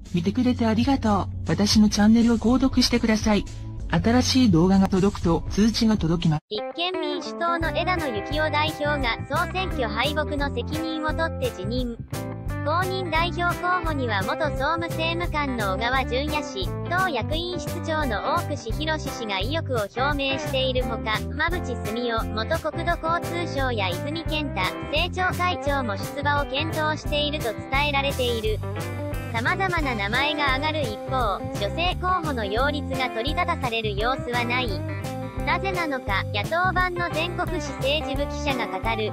見てくれてありがとう。私のチャンネルを購読してください。新しい動画が届くと通知が届きます。 立憲民主党の枝野幸男代表が総選挙敗北の責任を取って辞任。公認代表候補には元総務政務官の小川淳也氏、党役員室長の大串博氏が意欲を表明しているほか、馬淵澄夫元国土交通省や泉健太政調会長も出馬を検討していると伝えられている。様々な名前が挙がる一方、女性候補の擁立が取り沙汰される様子はない。なぜなのか、野党版の全国紙政治部記者が語る。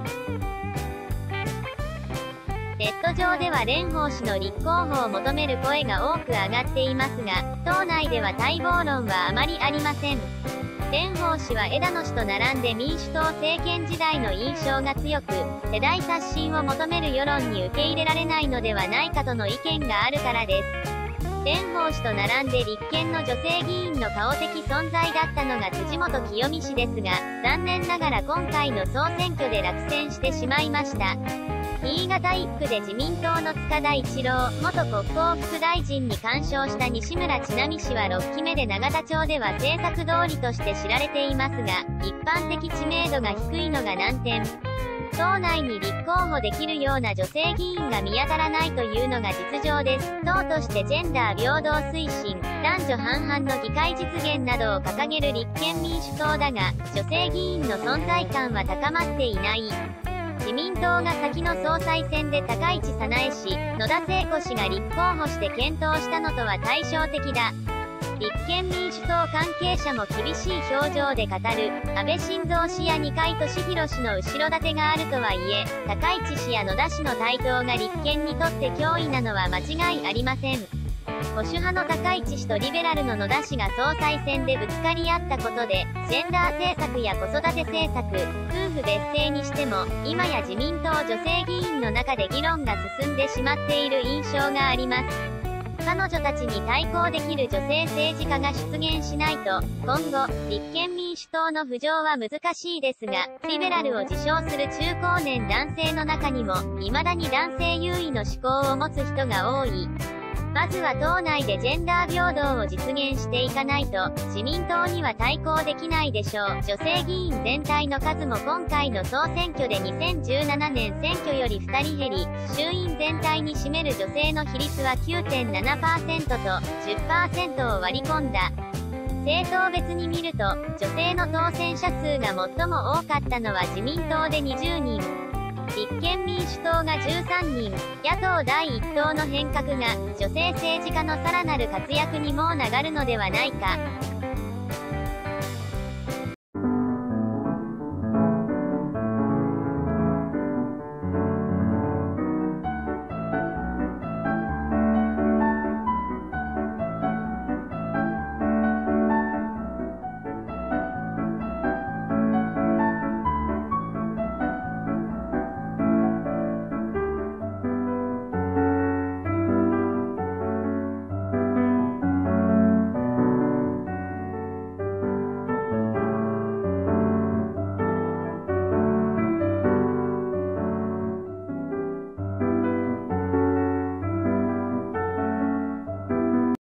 ネット上では蓮舫氏の立候補を求める声が多く上がっていますが、党内では待望論はあまりありません。蓮舫氏は枝野氏と並んで民主党政権時代の印象が強く、世代刷新を求める世論に受け入れられないのではないかとの意見があるからです。蓮舫氏と並んで立憲の女性議員の顔的存在だったのが辻元清美氏ですが、残念ながら今回の総選挙で落選してしまいました。新潟1区で自民党の塚田一郎元国交副大臣に干渉した西村智奈美氏は6期目で永田町では政策通りとして知られていますが、一般的知名度が低いのが難点。党内に立候補できるような女性議員が見当たらないというのが実情です。党としてジェンダー平等推進、男女半々の議会実現などを掲げる立憲民主党だが、女性議員の存在感は高まっていない。自民党が先の総裁選で高市早苗氏、野田聖子氏が立候補して検討したのとは対照的だ。立憲民主党関係者も厳しい表情で語る、安倍晋三氏や二階俊博氏の後ろ盾があるとはいえ、高市氏や野田氏の台頭が立憲にとって脅威なのは間違いありません。保守派の高市氏とリベラルの野田氏が総裁選でぶつかり合ったことで、ジェンダー政策や子育て政策、夫婦別姓にしても、今や自民党女性議員の中で議論が進んでしまっている印象があります。彼女たちに対抗できる女性政治家が出現しないと、今後、立憲民主党の浮上は難しいですが、リベラルを自称する中高年男性の中にも、未だに男性優位の思考を持つ人が多い。まずは党内でジェンダー平等を実現していかないと、自民党には対抗できないでしょう。女性議員全体の数も今回の総選挙で2017年選挙より2人減り、衆院全体に占める女性の比率は 9.7% と 10% を割り込んだ。政党別に見ると、女性の当選者数が最も多かったのは自民党で20人。立憲民主党が13人、野党第一党の変革が女性政治家のさらなる活躍にもつながるのではないか。